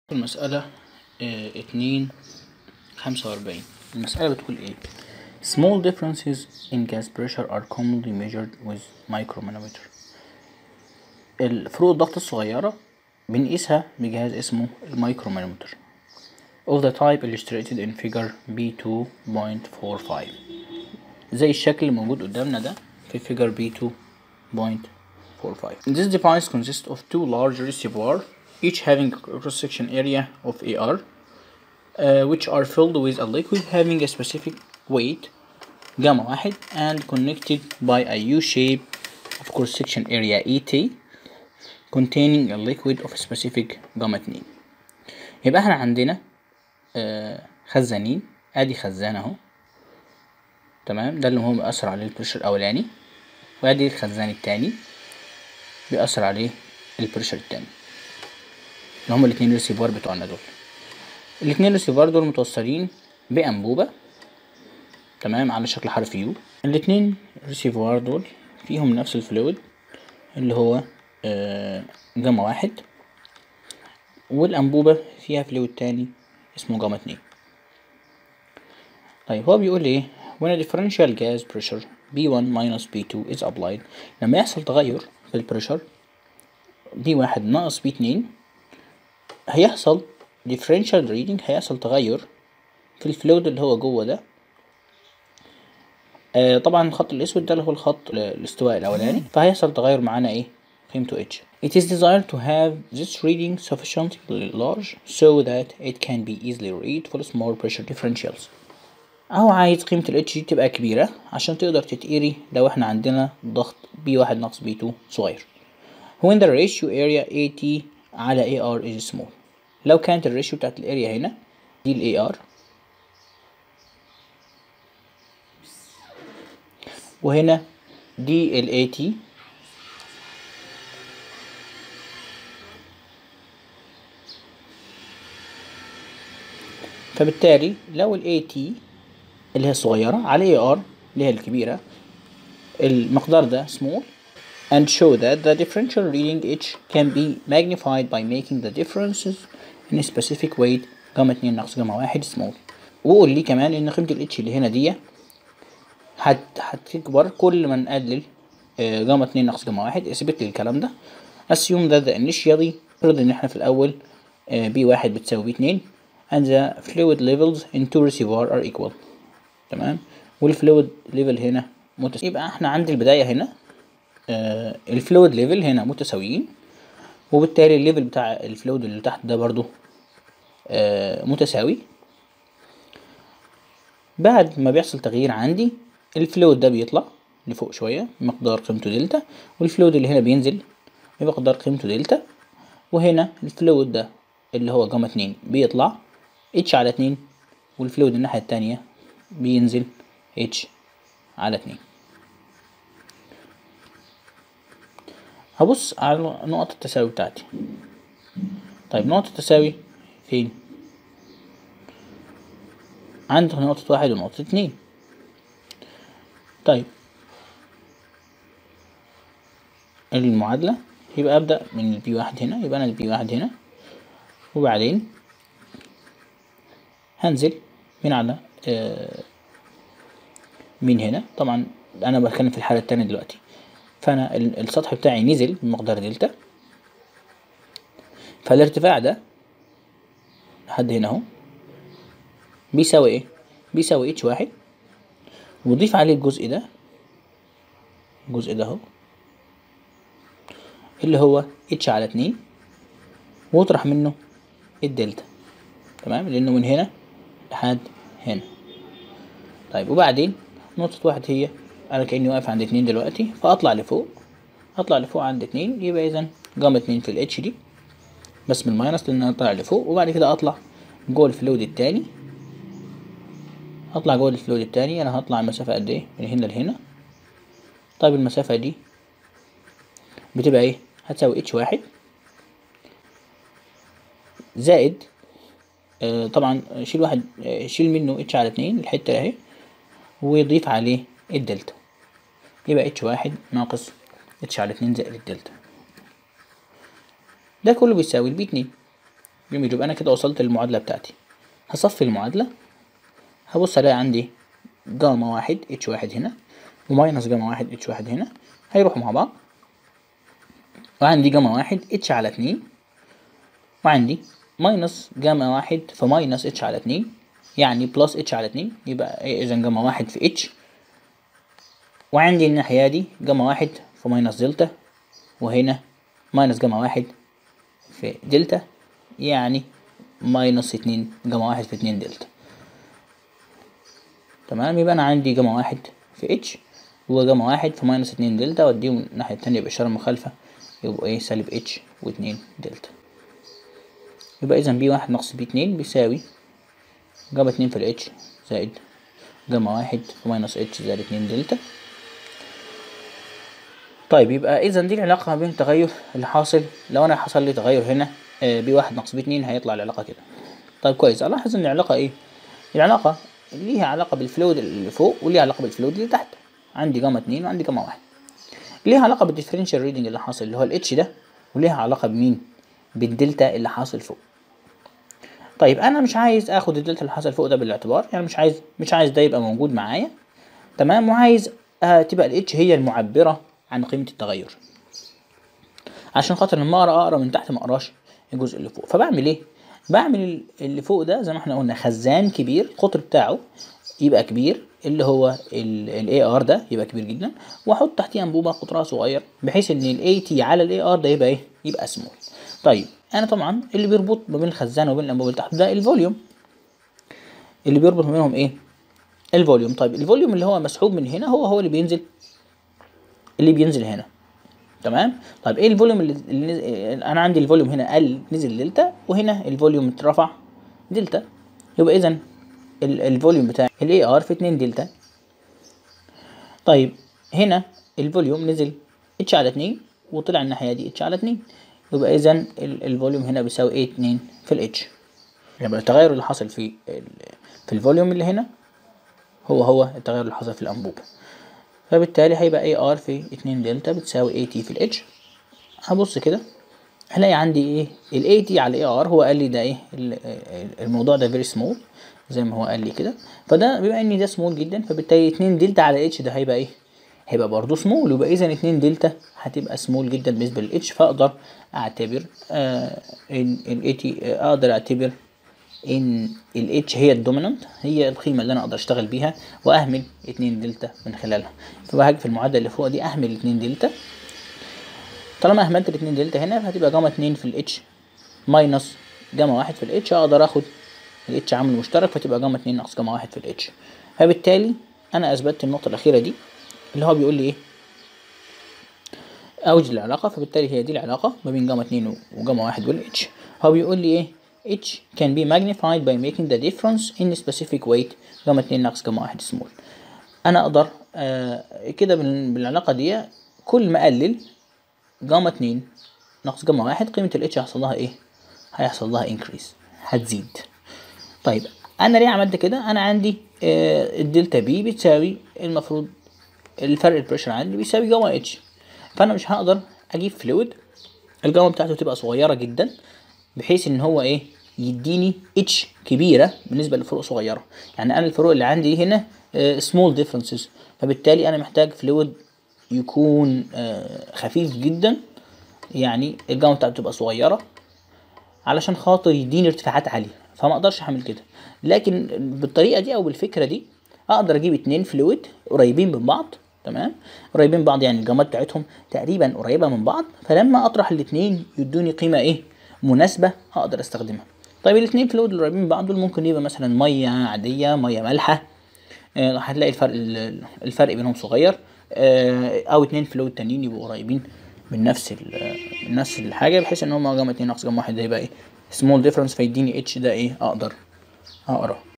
المسألة 2.45. المسألة بتقول ايه؟ Small differences in gas pressure are commonly measured with micromanometer. الفروق الضغط الصغيرة بنقيسها بجهاز اسمه المايكرومانومتر of the type illustrated in figure B2.45 زي الشكل اللي موجود قدامنا ده في figure B2.45. This device consists of two large reservoirs each having a cross-section area of AR which are filled with a liquid having a specific weight gamma 1 and connected by a U-shape of cross-section area ET containing a liquid of specific gamma 2. يبقى احنا عندنا خزانين، ادي خزان اهو، تمام، ده اللي هو بيأثر عليه البريشر الاولاني، وادي الخزان التاني بيأثر عليه البريشر التاني، اللي هما الاتنين ريسيفوار بتوعنا دول. الاتنين ريسيفوار دول متوصلين بأنبوبة، تمام، على شكل حرف يو. الاتنين ريسيفوار دول فيهم نفس الفلويد اللي هو جاما 1، والأنبوبة فيها فلويد تاني اسمه جاما 2. طيب هو بيقول ايه؟ when a differential gas pressure B1 minus B2 is applied، لما يحصل تغير في البريشر B1 ناقص B2 هيحصل differential reading، هيحصل تغير في الفلويد اللي هو جوه ده. طبعا الخط الاسود ده اللي هو الخط الاستواء الاولاني، فهيحصل تغير معانا ايه؟ قيمته h. It is desired to have this reading sufficiently large so that it can be easily read for small pressure differentials. هو عايز قيمة ال h دي تبقى كبيرة عشان تقدر تتقري لو احنا عندنا ضغط B1 ناقص B2 صغير. When the ratio area AT على AR is small، لو كانت الريشيو بتاعت الاريا هنا دي ال AR وهنا دي ال AT، فبالتالي لو ال AT اللي هي الصغيرة على AR اللي هي الكبيرة، المقدار ده small and show that the differential reading H can be magnified by making the differences in a specific weight جاما 2 ناقص جاما 1 small. وقول لي كمان ان قيمة ال H اللي هنا دي هتكبر كل ما نقلل جاما 2 ناقص جاما 1. اثبت لي الكلام ده. assume that the initially، فرض ان احنا في الاول B1 بتساوي B2 and the fluid levels in two reservoirs are equal، تمام، والفلويد ليفل هنا متساوي. يبقى احنا عند البداية هنا الفلويد ليفل هنا متساويين، وبالتالي الليفل بتاع الفلويد اللي تحت ده برضو متساوي. بعد ما بيحصل تغيير عندي الفلويد ده بيطلع لفوق شوية بمقدار قيمته دلتا، والفلويد اللي هنا بينزل بمقدار قيمته دلتا، وهنا الفلويد ده اللي هو جاما 2 بيطلع اتش على 2، والفلويد الناحية التانية بينزل اتش على 2. هبص على نقط التساوي بتاعتي. طيب نقطة التساوي فين؟ عندك نقطة 1 ونقطة 2. طيب المعادلة يبقى أبدأ من البي 1 هنا، يبقى أنا البي 1 هنا، وبعدين هنزل من على من هنا. طبعا أنا بتكلم في الحالة التانية دلوقتي، فأنا السطح بتاعي نزل بمقدار دلتا، فالارتفاع ده لحد هنا اهو بيساوي ايه؟ بيساوي اتش 1، وضيف عليه الجزء ده، الجزء ده اهو اللي هو اتش على 2، واطرح منه الدلتا، تمام، لانه من هنا لحد هنا. طيب وبعدين نقطة 1 هي انا كأني واقف عند 2 دلوقتي، فاطلع لفوق، اطلع لفوق عند 2، يبقى اذا جاما 2 في الاتش دي بس بالماينس لان انا طالع لفوق. وبعد كده اطلع جوه الفلويد التاني، هطلع جوه الفلويد التاني، انا هطلع المسافة قد ايه من هنا لهنا. طيب المسافة دي بتبقى ايه؟ هتساوي اتش 1 زائد طبعا شيل واحد، شيل منه اتش على 2 الحتة اهي، ويضيف عليه الدلتا، يبقى اتش 1 ناقص اتش على 2 زائد الدلتا، ده كله بيساوي البي 2. جميل. يبقى انا كده وصلت للمعادلة بتاعتي. هصفي المعادلة، هبص الاقي عندي جاما واحد اتش واحد هنا وماينس جاما واحد اتش واحد هنا هيروحوا مع بعض، وعندي جاما واحد اتش على اتنين، وعندي ماينس جاما واحد في ماينس اتش على اتنين يعني بلس اتش على اتنين، يبقى ايه اذا جاما واحد في اتش، وعندي الناحية دي جاما واحد في ماينس دلتا، وهنا ماينس جاما واحد في دلتا يعني ماينس اتنين جاما واحد في اتنين دلتا. تمام. يبقى انا عندي جاما واحد في اتش وجاما واحد في ماينس اتنين دلتا، واديهم الناحية التانية بإشارة مخالفة يبقوا ايه سالب اتش واتنين دلتا. يبقى اذا بي واحد ناقص بي اتنين بيساوي جاما اتنين في الاتش زائد جاما واحد في ماينس اتش زائد اتنين دلتا. طيب يبقى اذا دي العلاقة ما بين التغير اللي حاصل لو انا حصل لي تغير هنا بي واحد ناقص بي اتنين هيطلع العلاقة كده. طيب كويس. الاحظ ان العلاقة ايه؟ العلاقة ليها علاقة بالفلويد اللي فوق وليها علاقة بالفلويد اللي تحت. عندي جاما اتنين وعندي جاما واحد. ليها علاقة بالديفرنشال ريدنج اللي حاصل اللي هو الاتش ده، وليها علاقة بمين؟ بالدلتا اللي حاصل فوق. طيب انا مش عايز اخد الدلتا اللي حصل فوق ده بالاعتبار، يعني مش عايز ده يبقى موجود معايا. تمام. وعايز تبقى الاتش هي المعبرة عن قيمة التغير، عشان خاطر لما اقرا من تحت ما اقراش الجزء اللي فوق. فبعمل ايه؟ بعمل اللي فوق ده زي ما احنا قلنا خزان كبير، القطر بتاعه يبقى كبير اللي هو الاي ار ده يبقى كبير جدا، واحط تحتيه انبوبه قطرها صغير بحيث ان الاي تي على الاي ار ده يبقى ايه؟ يبقى سمول. طيب انا طبعا اللي بيربط ما بين الخزان وبين الانبوبه اللي تحت ده الفوليوم، اللي بيربط ما بينهم ايه؟ الفوليوم. طيب الفوليوم اللي هو مسحوب من هنا هو اللي بينزل هنا. تمام. طيب ايه الفوليوم اللي انا عندي الفوليوم هنا قل نزل دلتا، وهنا الفوليوم اترفع دلتا. يبقى اذا الفوليوم بتاع الاي ار في 2 دلتا. طيب هنا الفوليوم نزل اتش على 2 وطلع الناحيه دي اتش على 2، يبقى اذا الفوليوم هنا بيساوي ايه 2 في الاتش. يبقى التغير اللي حصل في الفوليوم اللي هنا هو التغير اللي حصل في الانبوبه، فبالتالي هيبقى اي ار في 2 دلتا بتساوي اي تي في الاتش. هبص كده هلاقي عندي ايه الاي تي على الاي ار، هو قال لي ده ايه الموضوع ده فيري سمول زي ما هو قال لي كده، فده بما ان ده سمول جدا فبالتالي 2 دلتا على اتش ده هيبقى ايه؟ هيبقى برضه سمول. يبقى اذا 2 دلتا هتبقى سمول جدا بالنسبه للاتش، فاقدر اعتبر ان الاي تي اقدر اعتبر ان الاتش هي الدومينانت، هي القيمه اللي انا اقدر اشتغل بيها واهمل 2 دلتا من خلالها. فبهاجي في المعادله اللي فوق دي اهمل 2 دلتا. طالما اهملت الاتنين دلتا هنا فهتبقى جاما 2 في الاتش ماينس جاما 1 في الاتش، اقدر اخد الاتش عامل مشترك فتبقى جاما 2 ناقص جاما 1 في الاتش. فبالتالي انا اثبتت النقطه الاخيره دي اللي هو بيقول لي ايه؟ اوجد العلاقه. فبالتالي هي دي العلاقه ما بين جاما 2 وجاما 1 والاتش. هو بيقول لي ايه؟ H can be magnified by making the difference in specific weight جاما 2 ناقص جاما 1 سمول. انا اقدر كده بالعلاقه دي كل ما اقلل جاما 2 ناقص جاما 1 قيمة الاتش هيحصل لها ايه؟ هيحصل لها انكريز، هتزيد. طيب انا ليه عملت كده؟ انا عندي الدلتا بي بتساوي المفروض الفرق البريشر عندي بيساوي جاما اتش، فانا مش هقدر اجيب فلويد الجاما بتاعته تبقى صغيرة جدا بحيث ان هو ايه؟ يديني اتش كبيرة بالنسبة لفروق صغيرة. يعني انا الفروق اللي عندي هنا سمول ديفرنسز، فبالتالي انا محتاج فلويد يكون خفيف جدا، يعني الجاما بتاعته تبقى صغيره علشان خاطر يديني ارتفاعات عاليه، فما اقدرش اعمل كده. لكن بالطريقه دي او بالفكره دي اقدر اجيب 2 فلويد قريبين من بعض. تمام. قريبين من بعض يعني الجامات بتاعتهم تقريبا قريبه من بعض، فلما اطرح الاثنين يدوني قيمه ايه؟ مناسبه اقدر استخدمها. طيب الاثنين فلويد القريبين من بعض دول ممكن يبقى مثلا ميه عاديه، ميه مالحه، هتلاقي الفرق بينهم صغير، او 2 فلويد تانيين يبقوا قريبين من نفس الحاجه بحيث ان هم جاما 2 ناقص جاما 1 ده يبقى ايه؟ سمول ديفرنس، فيديني اتش ده ايه؟ اقدر اقراه.